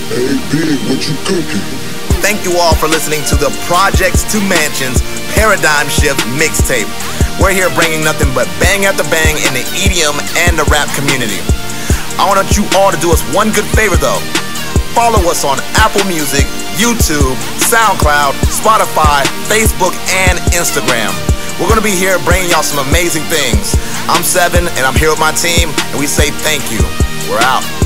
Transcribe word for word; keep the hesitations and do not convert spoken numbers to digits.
Hey, Big, what you cooking? Thank you all for listening to the Projects to Mansions Paradigm Shift mixtape. We're here bringing nothing but bang after bang in the E D M and the rap community. I want you all to do us one good favor though. Follow us on Apple Music, YouTube, SoundCloud, Spotify, Facebook, and Instagram. We're going to be here bringing y'all some amazing things. I'm Seven, and I'm here with my team, and we say thank you. We're out.